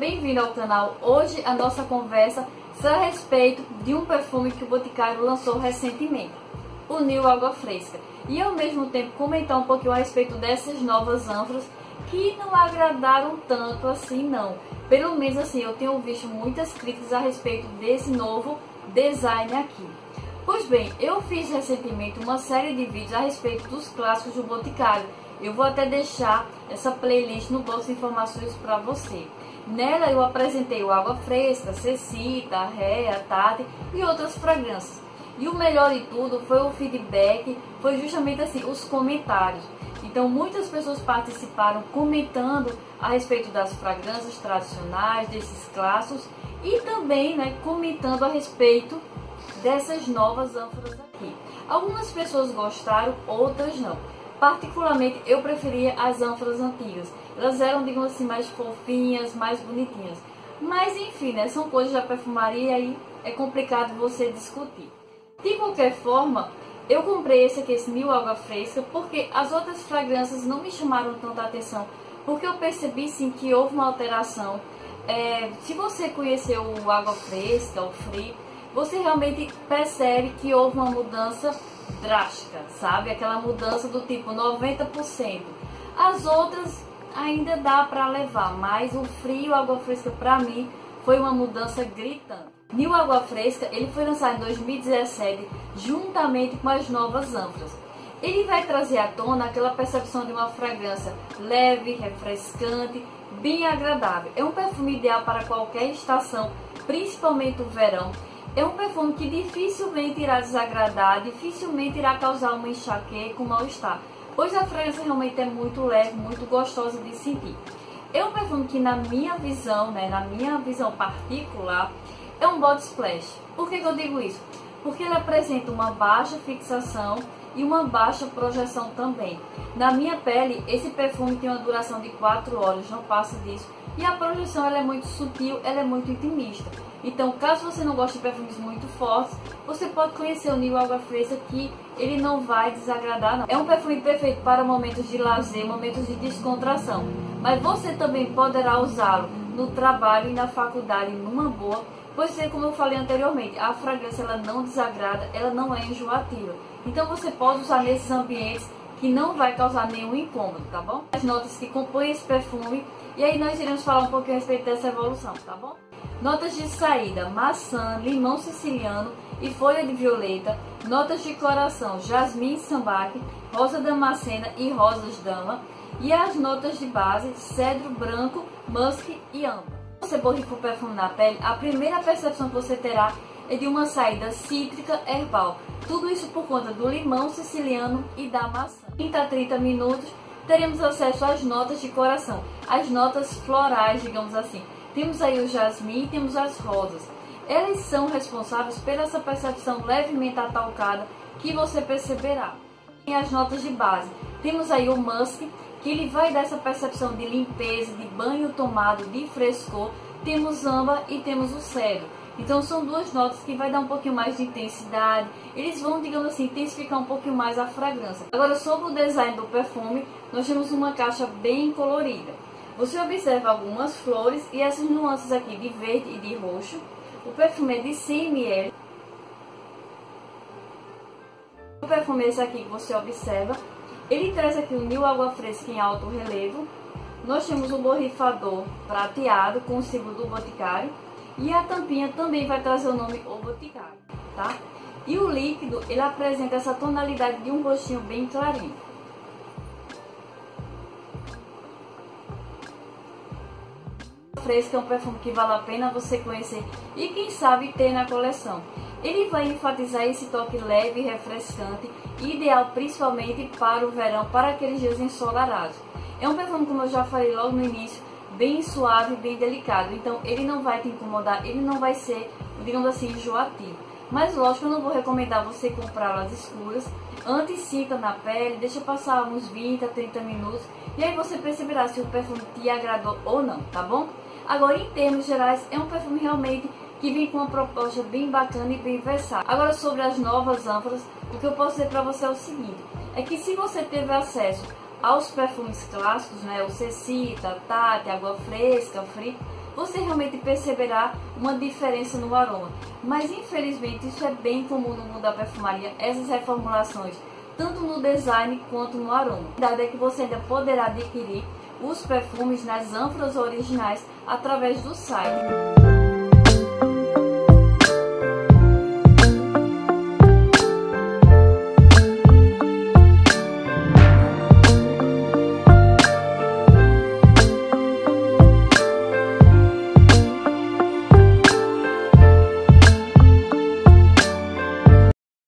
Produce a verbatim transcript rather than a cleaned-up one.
bem-vindo ao canal. Hoje a nossa conversa será a respeito de um perfume que o Boticário lançou recentemente, o New Água Fresca. E ao mesmo tempo comentar um pouquinho a respeito dessas novas ânforas que não agradaram tanto assim não. Pelo menos assim, eu tenho visto muitas críticas a respeito desse novo design aqui. Pois bem, eu fiz recentemente uma série de vídeos a respeito dos clássicos do Boticário. Eu vou até deixar essa playlist no box de informações para você. Nela eu apresentei o Água Fresca, Cecita, a Réa, a Tati e outras fragrâncias. E o melhor de tudo foi o feedback, foi justamente assim, os comentários. Então muitas pessoas participaram comentando a respeito das fragrâncias tradicionais, desses clássicos e também né, comentando a respeito dessas novas ânforas aqui. Algumas pessoas gostaram, outras não. Particularmente eu preferia as ânforas antigas. Elas eram, digamos assim, mais fofinhas, mais bonitinhas. Mas enfim, né, são coisas da perfumaria e é complicado você discutir. De qualquer forma, eu comprei esse aqui, esse New Água Fresca, porque as outras fragrâncias não me chamaram tanta atenção. Porque eu percebi sim que houve uma alteração. É, se você conheceu o Água Fresca, o Free, você realmente percebe que houve uma mudança drástica, sabe? Aquela mudança do tipo noventa por cento. As outras ainda dá para levar, mas o Free e o Água Fresca para mim foi uma mudança gritante. New Água Fresca, ele foi lançado em dois mil e dezessete juntamente com as novas ânforas. Ele vai trazer à tona aquela percepção de uma fragrância leve, refrescante, bem agradável. É um perfume ideal para qualquer estação, principalmente o verão. É um perfume que dificilmente irá desagradar, dificilmente irá causar uma enxaqueca, um mal-estar, pois a fragrância realmente é muito leve, muito gostosa de sentir. É um perfume que na minha visão, né, na minha visão particular, é um body splash. Por que que eu digo isso? Porque ele apresenta uma baixa fixação e uma baixa projeção também. Na minha pele, esse perfume tem uma duração de quatro horas, não passa disso. E a projeção ela é muito sutil, ela é muito intimista. Então, caso você não goste de perfumes muito fortes, você pode conhecer o New Água Fresca, que ele não vai desagradar não. É um perfume perfeito para momentos de lazer, momentos de descontração. Mas você também poderá usá-lo no trabalho e na faculdade numa boa, pois é como eu falei anteriormente, a fragrância ela não desagrada, ela não é enjoativa. Então você pode usar nesses ambientes que não vai causar nenhum incômodo, tá bom? As notas que compõem esse perfume, e aí nós iremos falar um pouquinho a respeito dessa evolução, tá bom? Notas de saída, maçã, limão siciliano e folha de violeta. Notas de coração, jasmim, sambaque, rosa damascena e rosas dama. E as notas de base, cedro branco, musk e âmbar. Se você borrifa o perfume na pele, a primeira percepção que você terá é de uma saída cítrica herbal. Tudo isso por conta do limão siciliano e da maçã. trinta a trinta minutos, teremos acesso às notas de coração, as notas florais, digamos assim. Temos aí o jasmim e temos as rosas. Elas são responsáveis pela essa percepção levemente atalcada que você perceberá. E as notas de base, temos aí o musk, que ele vai dar essa percepção de limpeza, de banho tomado, de frescor. Temos âmbar e temos o cedro. Então são duas notas que vai dar um pouquinho mais de intensidade. Eles vão, digamos assim, intensificar um pouquinho mais a fragrância. Agora, sobre o design do perfume, nós temos uma caixa bem colorida. Você observa algumas flores e essas nuances aqui de verde e de roxo. O perfume é de cem mililitros. O perfume é esse aqui que você observa. Ele traz aqui o New Água Fresca em alto relevo. Nós temos o borrifador prateado com o símbolo do Boticário. E a tampinha também vai trazer o nome O Boticário, tá? E o líquido, ele apresenta essa tonalidade de um rostinho bem clarinho. Fresca é um perfume que vale a pena você conhecer e quem sabe ter na coleção. Ele vai enfatizar esse toque leve e refrescante, ideal principalmente para o verão, para aqueles dias ensolarados. É um perfume, como eu já falei logo no início, bem suave, bem delicado. Então ele não vai te incomodar, ele não vai ser, digamos assim, enjoativo. Mas lógico, eu não vou recomendar você comprar las escuras. Antes sinta na pele, deixa passar uns vinte a trinta minutos e aí você perceberá se o perfume te agradou ou não, tá bom? Agora, em termos gerais, é um perfume realmente que vem com uma proposta bem bacana e bem versátil. Agora, sobre as novas ânforas, o que eu posso dizer para você é o seguinte, é que se você teve acesso aos perfumes clássicos, né, o Cecita, Tati, Água Fresca, Free, você realmente perceberá uma diferença no aroma. Mas infelizmente isso é bem comum no mundo da perfumaria, essas reformulações, tanto no design quanto no aroma. A verdade é que você ainda poderá adquirir os perfumes nas ânforas originais através do site.